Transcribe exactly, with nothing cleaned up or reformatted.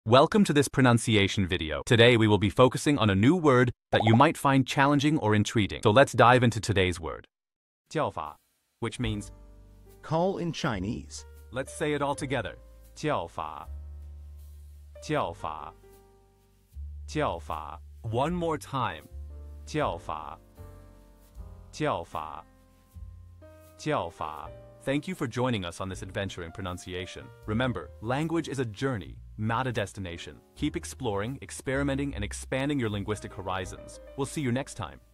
Welcome to this pronunciation video. Today we will be focusing on a new word that you might find challenging or intriguing. So let's dive into today's word. 叫法, which means call in Chinese. Let's say it all together. 叫法叫法叫法 One more time. 叫法叫法叫法 Thank you for joining us on this adventure in pronunciation. Remember, language is a journey, not a destination. Keep exploring, experimenting, and expanding your linguistic horizons. We'll see you next time.